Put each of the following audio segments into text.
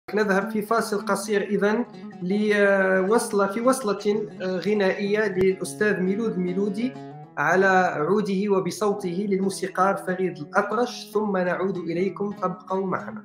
نذهب في فاصل قصير إذن في وصلة غنائية للأستاذ ميلود ميلودي على عوده وبصوته للموسيقار فريد الأطرش، ثم نعود إليكم، فابقوا معنا.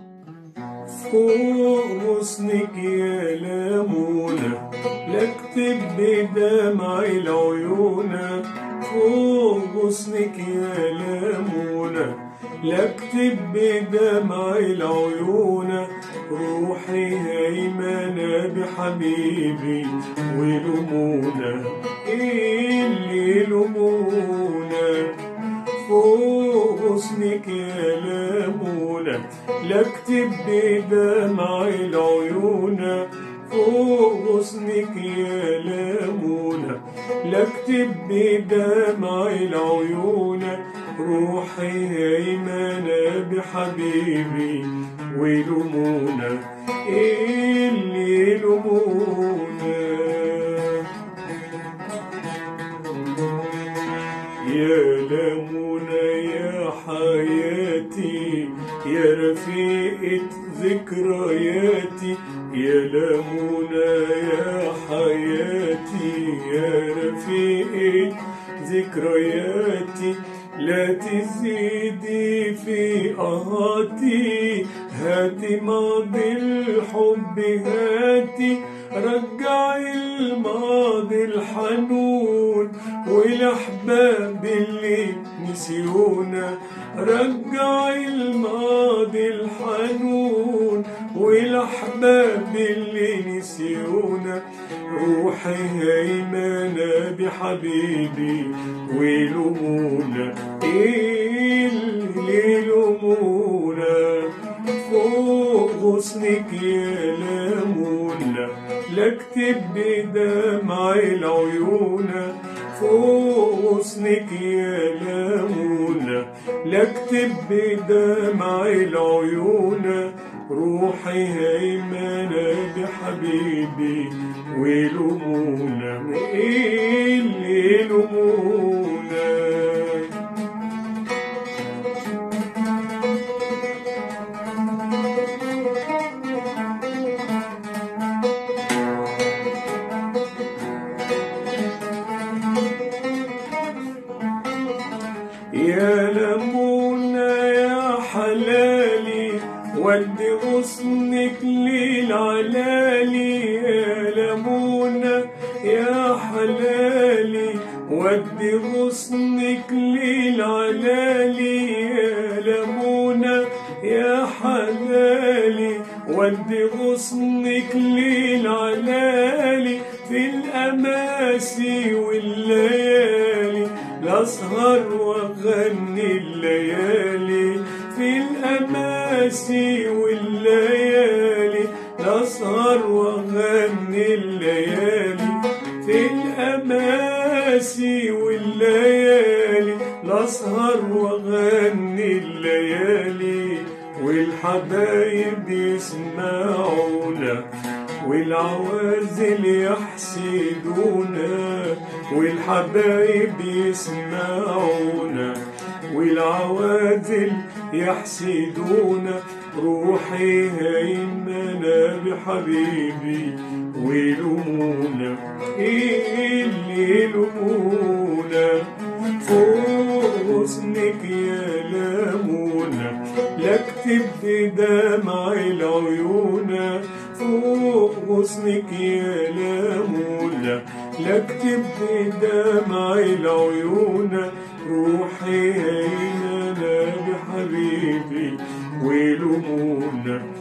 فوق غصنك يا لمونة لاكتب بدمع العيون، فوق غصنك يا لمونة لاكتب بدمع العيون، روحي هيمنة بحبيبي ولمونة اللي لمونة، فوق غصنك يا لمونة لاكتب بدمع العيون، فوق غصنك يا لمونة لاكتب بدمع العيون، روحي هيمنة بحبيبي ولمونة اللي لمونة. يا لمونة يا حياتي يا رفيقة ذكرياتي، يا لمونة يا حياتي يا رفيقة ذكرياتي، لا تزيدي في قهاتي، هاتي ماضي الحب هاتي، رجعي الماضي الحنون والأحباب اللي نسيونا، رجعي الماضي الحنون والأحباب اللي نسيونا، روحي هيمنة بحبيبي ولمونة اللي لمونة، فوق غصنك يا لمونة لاكتب بدمع العيون، فوق غصنك يا لمونة لاكتب بدمع العيون، روحي هيمنة بحبيبي ولمونة اللي لمونة. يا لمونة يا حلالي ودي غصنك للعلالي، يا لمونة يا حلالي ودي غصنك للعلالي، يا لمونة يا حلالي ودي غصنك للعلالي، في الأماسي والليالي لأسهر وأغني الليالي، في الأماسي والليالي لأسهر وأغني الليالي، في الأماسي والليالي لأسهر وأغني الليالي، والحبايب يسمعونا والعوازل يحسدونا، والحبايب يسمعونا والعوازل يحسدونا، روحي هيمنة بحبيبي ولمونة اللي لمونة، فوق غصنك يا لمونة لاكتب بدمع العيون، فوق غصنك يا لمونة لاكتب بدمع العيون، روحي هيمنة بحبيبي ولمونة